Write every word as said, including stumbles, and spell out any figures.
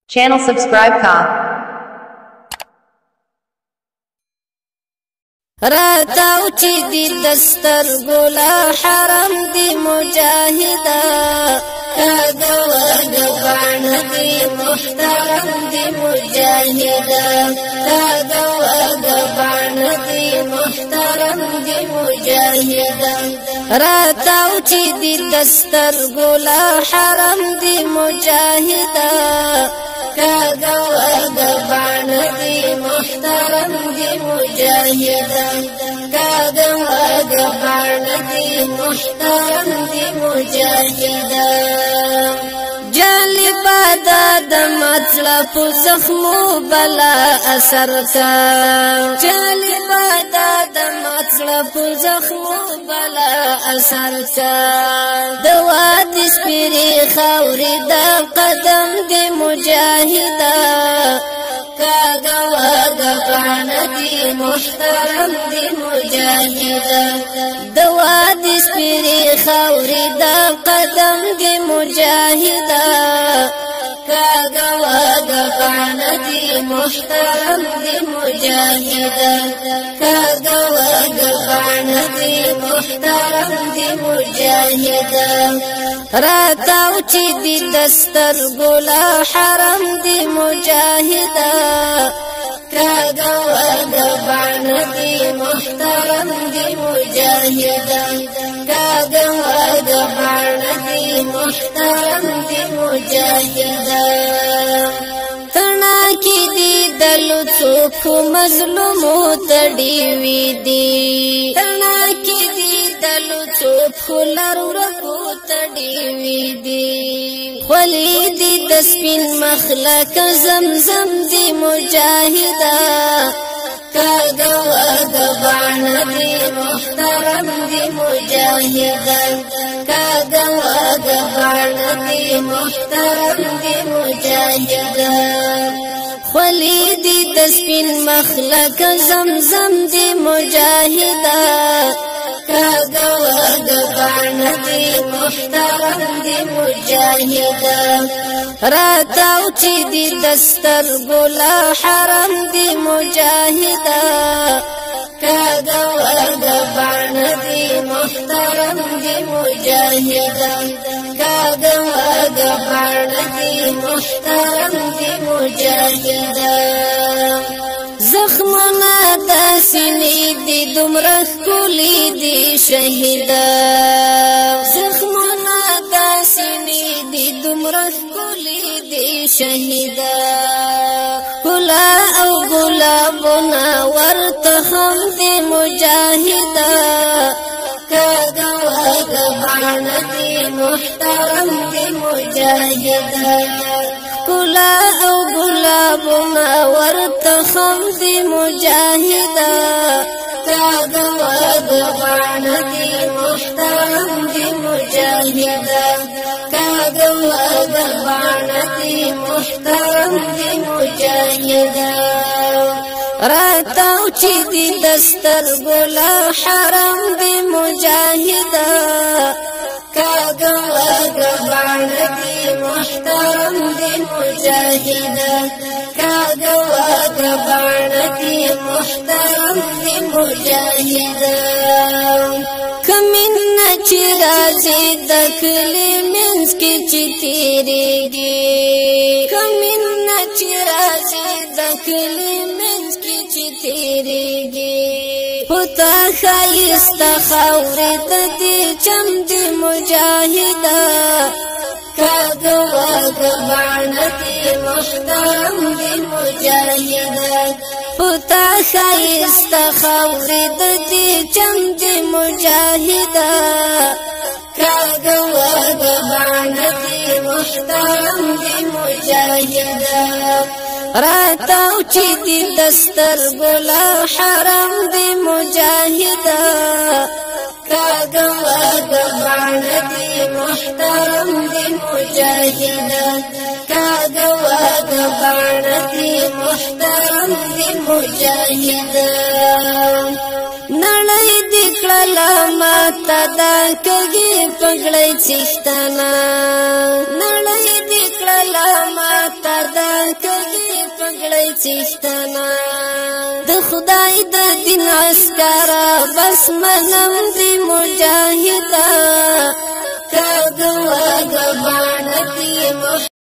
Channel subscribe ka. راتاو چی دی دستر گولا حرم دی مجاہدہ کاغا ورگا بان دی محترم دی مجاہدہ کاغا ورگا بان دی محترم دی مجاہدہ راتاو چی دی دستر گولا حرم دی مجاہدہ کاغا ورگا بان دی محترم دی مجاہدہ کاغا ورگا بان دی محترم دی مجاہدہ جالبا دا دا مطلب زخمو بلا اثر کا جالبا دا دا مطلب زخمو بلا اثر کا دواد سپیری خوری دا قدم دی مجاہدہ کاغا ورگا بان دی محترم دی مجاہدہ دواد سپیری خوری دا قدم دی مجاہدہ کاغا ورگا بان دی محترم دی مجاہدہ کاغا ورگا بان دی محترم دی مجاہدہ راتاو چی دی دستر گولا حرم دی مجاہدہ کاغا ورگا بان دی محترم دی مجاہدہ کاغا ورگا بان دی محترم دی مجاہدہ تنا کی دی دلو چوکو مظلومو تڑیوی دی تنا کی دی دلو چوکو لرورکو تڑیوی دی خلی دی دسپین مخلق زمزم دی مجاہدہ کاغا ورگا بان دی محترم دی مجاہدہ کاغا ورگا بان دی محترم دی مجاہدہ خلی دی دسپین مخلق زمزم دی مجاہدہ کاغا ورگا بان دی محترم دی مجاہدہ راتاو چی دی دستر گولا حرم دی مجاہدہ کاغا ورگا بان دی محترم دی مجاہدہ کاغا ورگا بان دی محترم دی مجاہدہ زخمنا دا سینی دی دمرخ کلی دی شہیدہ زخمنا دا سینی دی دمرخ کلی دی شہیدہ کلا او گلابنا ورتخم دی مجاہدہ کاغا ورگا بان دی محترم دی مجاہدہ کلا او گلابنا ورتخم دی مجاہدہ کاغا ورگا بان دی محترم دی مجاہدہ کاغا ورگا بان دی محترم دی مجاہدہ راتاو چی دی دستر گولا حرم دی مجاہدہ کاغا ورگا بان دی محترم دی مجاہدہ کاغا ورگا بان دی محترم دی مجاہدہ کمین چی رازی دکلی منز کی چی تیرے گی کمین چی رازی دکلی منز کی چی تیرے گی پتا خائستا خورت دی چم دی مجاہدہ کاغا ورگا بان دی محترم دی مجاہدہ پتا خائستا خورت دی چم دی مجاہدہ کاغا ورگا بان دی محترم دی مجاہدہ راتاو چی دی دستر گولا حرم دی مجاہدہ کاغا ورگا بان دی محترم دی مجاہدہ کاغا ورگا بان دی محترم دی مجاہدہ نړۍ دې کړله ماته دا کږې پګړۍ څښتنه نړۍ دې کړله ماته دا کږي پګړۍ چښتنا د خدای د دین عسکره بس منم دی مجاهدا کاغه واغه باندې